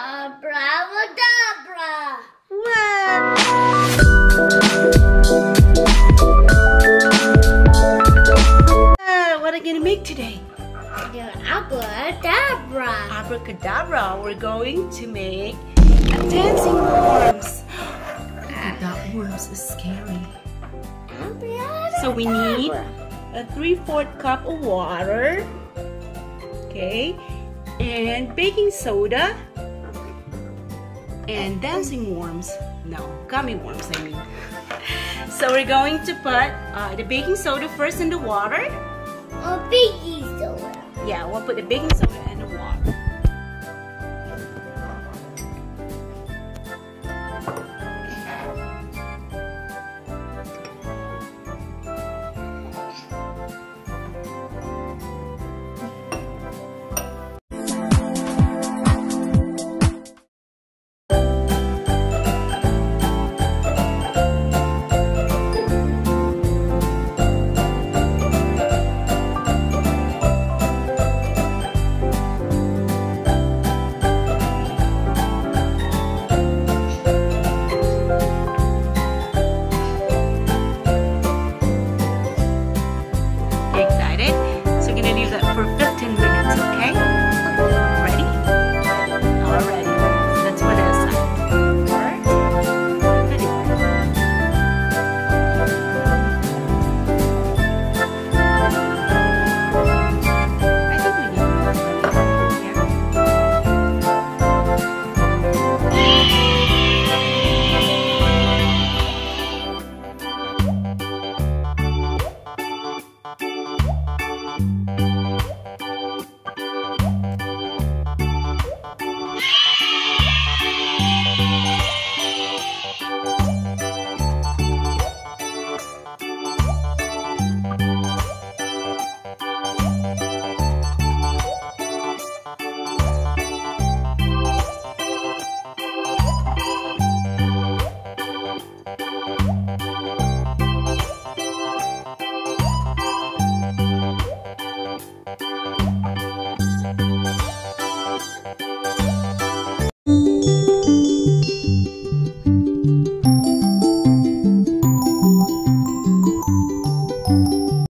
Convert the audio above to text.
Abracadabra! What? What are you gonna make today? Abracadabra! Abracadabra! We're going to make dancing worms. That worms is scary. So we need a 3/4 cup of water, okay, and baking soda, and dancing worms. No, gummy worms, I mean. So we're going to put the baking soda first in the water. Baking soda. Yeah, we'll put the baking soda